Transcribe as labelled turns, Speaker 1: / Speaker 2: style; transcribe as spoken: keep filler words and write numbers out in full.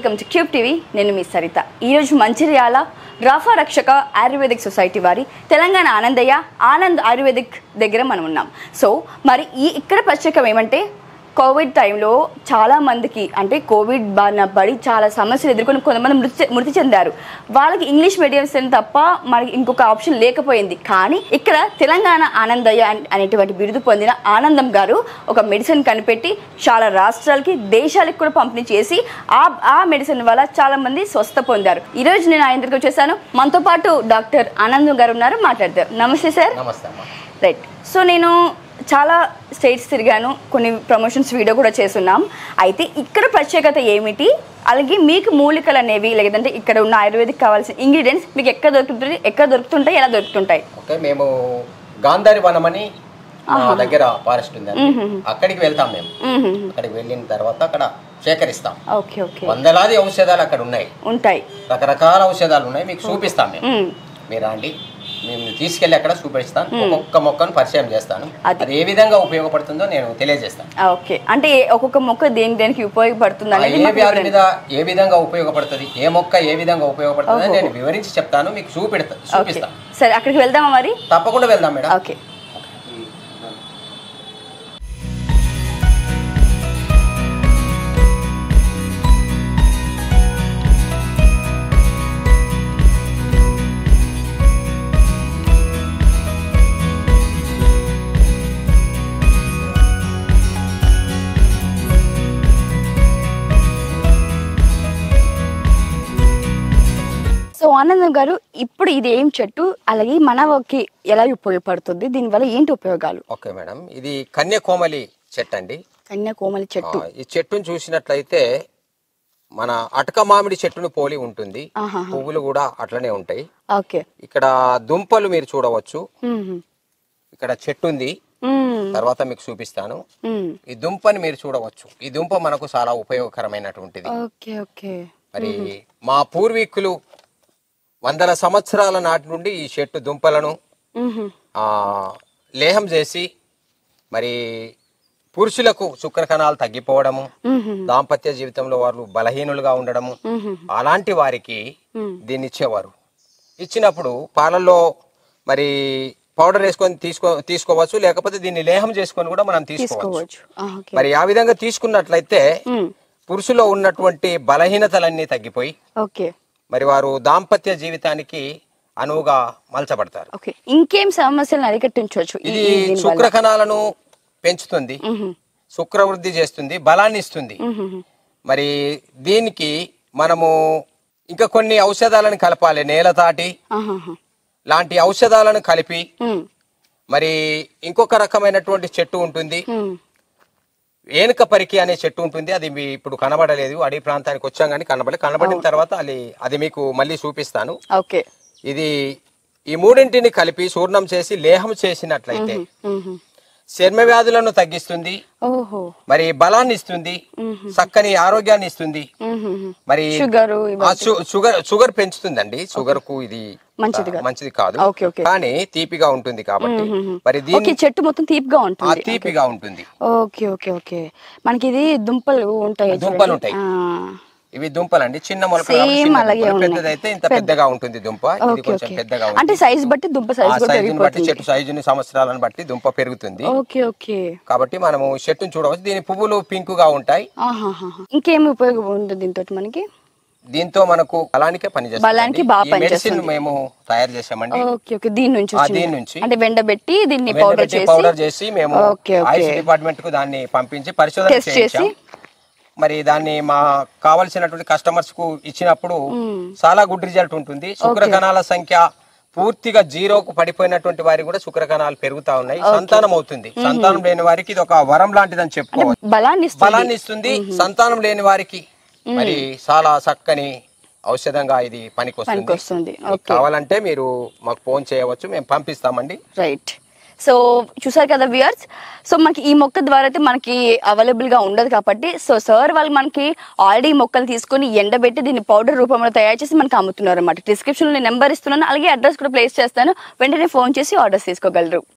Speaker 1: Welcome to cube TV. నేను మీ సరిత. ఈరోజు మంచిర్యాల రాఫా రక్షక ఆయుర్వేదిక్ సొసైటీ వారి తెలంగాణ ఆనందయ్య ఆనంద్ ఆయుర్వేదిక్ దగ్గర మనం ఉన్నాం. సో మరి ఈ ఇక్కడ ప్రత్యేకం ఏమంటే కోవిడ్ టైంలో చాలామందికి అంటే కోవిడ్ బారిన పడి చాలా సమస్యలు ఎదుర్కొని కొంతమంది మృతి మృతి చెందారు. వాళ్ళకి ఇంగ్లీష్ మీడియంస్ తప్ప మనకి ఇంకొక ఆప్షన్ లేకపోయింది. కానీ ఇక్కడ తెలంగాణ ఆనందయ్య అనేటువంటి బిరుదు పొందిన ఆనందం గారు ఒక మెడిసిన్ కనిపెట్టి చాలా రాష్ట్రాలకి దేశాలకు కూడా పంపిణీ చేసి ఆ ఆ మెడిసిన్ వల్ల చాలామంది స్వస్థ పొందారు. ఈరోజు నేను ఆయన దగ్గరికి వచ్చేసాను. మనతో పాటు డాక్టర్ ఆనందం గారు ఉన్నారు, మాట్లాడతారు. నమస్తే సార్.
Speaker 2: నమస్తే.
Speaker 1: రైట్. సో నేను చాలా స్టేట్స్ తిరిగాను, కొన్ని ప్రమోషన్స్ వీడియో కూడా చేస్తున్నాం. అయితే ఇక్కడ ప్రత్యేకత ఏమిటి, అలాగే మీకు మూలికలు అనేవి లేదంటే ఇక్కడ ఉన్న ఆయుర్వేదిక్ కావాల్సిన ఇంగ్రీడియంట్స్ మీకు ఎక్కడ దొరుకుతుంది, ఎక్కడ దొరుకుతుంటాయి, ఎలా దొరుకుతుంటాయి?
Speaker 2: ఓకే, మేము గాంధారి వనం అని దగ్గర ఫారెస్ట్ ఉంది, అక్కడికి వెళ్తాం. మేము అక్కడికి వెళ్ళిన తర్వాత అక్కడ సేకరిస్తాం.
Speaker 1: Okay okay.
Speaker 2: వందలాది ఔషధాలు అక్కడ ఉన్నాయి,
Speaker 1: ఉంటాయి
Speaker 2: రకరకాల ఔషధాలు ఉన్నాయి. మీకు చూపిస్తాం మేము, మీరు రండి, మేము తీసుకెళ్ళి అక్కడ చూపిస్తాను. ఒక్కొక్క మొక్కను పరిచయం చేస్తాను, అది ఏ విధంగా ఉపయోగపడుతుందో నేను తెలియజేస్తాను.
Speaker 1: ఓకే, అంటే ఒక్కొక్క మొక్క దేని దేనికి ఉపయోగపడుతుంది,
Speaker 2: ఏ వ్యాధి మీద ఏ విధంగా ఉపయోగపడుతుంది, ఏ మొక్క ఏ విధంగా ఉపయోగపడుతుంది అని నేను వివరించి చెప్తాను, మీకు చూపెడతా చూపిస్తాను.
Speaker 1: సరే, అక్కడికి వెళ్దామా మరి?
Speaker 2: తప్పకుండా వెళ్దాం మేడం.
Speaker 1: ఓకే. సో ఆనందం గారు, ఇప్పుడు ఇది ఏం చెట్టు, అలాగే మనకి ఎలా ఉపయోగపడుతుంది, దీనివల్ల ఏంటి ఉపయోగాలు?
Speaker 2: ఓకే మేడం, ఇది కన్యాకోమలి చెట్టు అండి.
Speaker 1: కన్యాకోమలి చెట్టు.
Speaker 2: ఈ చెట్టును చూసినట్లయితే మన అటక మామిడి చెట్టును పోలి ఉంటుంది, పువ్వులు కూడా అట్లనే ఉంటాయి.
Speaker 1: ఓకే.
Speaker 2: ఇక్కడ దుంపలు మీరు చూడవచ్చు, ఇక్కడ చెట్టు ఉంది, తర్వాత మీకు చూపిస్తాను. ఈ దుంపని మీరు చూడవచ్చు, ఈ దుంప మనకు చాలా ఉపయోగకరమైనటువంటిది.
Speaker 1: Okay okay.
Speaker 2: మరి మా పూర్వీకులు వందల సంవత్సరాల నాటి నుండి ఈ చెట్టు దుంపలను ఆ లేహం చేసి మరి పురుషులకు శుక్ర కణాలు తగ్గిపోవడము, దాంపత్య జీవితంలో వారు బలహీనులుగా ఉండడము, అలాంటి వారికి దీన్ని ఇచ్చేవారు. ఇచ్చినప్పుడు పాలల్లో మరి పౌడర్ వేసుకొని తీసుకో తీసుకోవచ్చు లేకపోతే దీన్ని లేహం చేసుకొని కూడా మనం తీసుకోవచ్చు. మరి ఆ విధంగా తీసుకున్నట్లయితే పురుషులో ఉన్నటువంటి బలహీనతలన్నీ తగ్గిపోయి మరి వారు దాంపత్య జీవితానికి అనువుగా మలచబడతారు.
Speaker 1: ఇంకేం సమస్యలను అరికట్టించవచ్చు?
Speaker 2: ఇది శుక్ర కణాలను పెంచుతుంది, శుక్ర వృద్ధి చేస్తుంది, బలాన్ని ఇస్తుంది. మరి దీనికి మనము ఇంకా కొన్ని ఔషధాలను కలపాలి, నేలతాటి లాంటి ఔషధాలను కలిపి మరి ఇంకొక రకమైనటువంటి చెట్టు ఉంటుంది, ఏనుక పరికి అనే చెట్టు ఉంటుంది. అది మీ ఇప్పుడు కనబడలేదు, అడవి ప్రాంతానికి వచ్చాం కానీ కనబడలేదు. కనబడిన తర్వాత అది అది మీకు మళ్ళీ చూపిస్తాను.
Speaker 1: ఓకే. ఇది
Speaker 2: ఈ మూడింటిని కలిపి చూర్ణం చేసి లేహం చేసినట్లయితే చర్మ వ్యాధులను తగ్గిస్తుంది, మరి బలాన్ని ఇస్తుంది, చక్కని ఆరోగ్యాన్ని ఇస్తుంది. మరి షుగర్ షుగర్ పెంచుతుందండి. షుగర్ కు ఇది మంచిది కాదు, కానీ తీపిగా ఉంటుంది. కాబట్టి మరి దీని
Speaker 1: చెట్టు మొత్తం తీపిగా ఉంటుంది,
Speaker 2: తీపిగా ఉంటుంది.
Speaker 1: Okay okay okay. మనకి ఇది దుంపలు ఉంటాయి,
Speaker 2: దుంపలు ఉంటాయి. ఇవి దుంపలు అండి, చిన్న మొలక, పెద్దదైతే ఇంత పెద్దగా ఉంటుంది దుంప. ఇది కొంచెం పెద్దగా ఉంటుంది,
Speaker 1: అంటే సైజ్ బట్టి దుంప సైజ్
Speaker 2: బట్టి చెట్టు సైజుని సంవత్సరాలను బట్టి దుంప పెరుగుతుంది.
Speaker 1: Okay okay.
Speaker 2: కాబట్టి మనము చెట్టును చూడవచ్చు. దీని పువ్వులు పింక్ గా ఉంటాయి.
Speaker 1: ఇంకేమి ఉపయోగం ఉంటుంది దీంతో? మనకి
Speaker 2: దీంతో మనకు బలానికే పనిచేస్తుంది. మెడిసిన్ మేము తయారు చేసామండి.
Speaker 1: Okay okay. దీని నుంచి
Speaker 2: దీని నుంచి
Speaker 1: అంటే వెండబెట్టి దీన్ని
Speaker 2: పౌడర్ చేసి మేము ఆయుష్ డిపార్ట్మెంట్ కు దాన్ని పంపించి పరిశోధన చేసి మరి దాన్ని మా కావలసినటువంటి కస్టమర్స్ కు ఇచ్చినప్పుడు చాలా గుడ్ రిజల్ట్ ఉంటుంది. శుక్ర కణాల సంఖ్య పూర్తిగా జీరోకు పడిపోయినటువంటి వారికి కూడా శుక్ర కణాలు పెరుగుతా ఉన్నాయి, సంతానం అవుతుంది. సంతానం లేని వారికి ఇది ఒక వరం లాంటిది అని చెప్పుకోవచ్చు. బలాన్ని ఇస్తుంది. సంతానం లేని వారికి మరి చాలా చక్కని ఔషధంగా ఇది పనికొస్తుంది. కావాలంటే మీరు మాకు ఫోన్ చేయవచ్చు, మేము పంపిస్తామండి.
Speaker 1: రైట్. సో చూసారు కదా వ్యూయర్స్. సో మనకి ఈ మొక్క ద్వారా అయితే మనకి అవైలబుల్ గా ఉండదు కాబట్టి సో సార్ వాళ్ళు మనకి ఆల్రెడీ మొక్కలు తీసుకుని ఎండబెట్టి దీన్ని పౌడర్ రూపంలో తయారు చేసి మనకి అమ్ముతున్నారు అన్నమాట. డిస్క్రిప్షన్ లో నెంబర్ ఇస్తున్నాను, అలాగే అడ్రస్ కూడా ప్లేస్ చేస్తాను, వెంటనే ఫోన్ చేసి ఆర్డర్స్ తీసుకోగలరు.